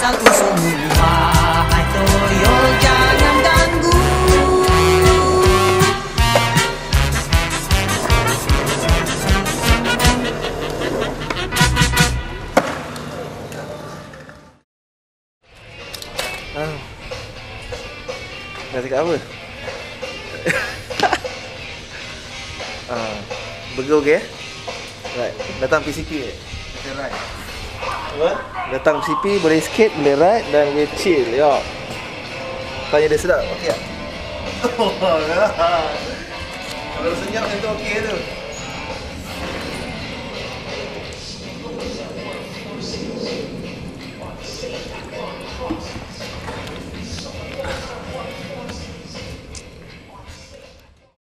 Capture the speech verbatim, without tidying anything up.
asal usulmu. Wahai toyo jangan ganggu. Ah. Dah cakap apa? ah. Burger okey eh? Right. Datang P C P eh? Kita ride. Apa? Datang P C P boleh skate, boleh ride dan boleh chill. Ya. Tanya dia sedap. Okey tak? Oh, kalau senyap macam tu okey tu.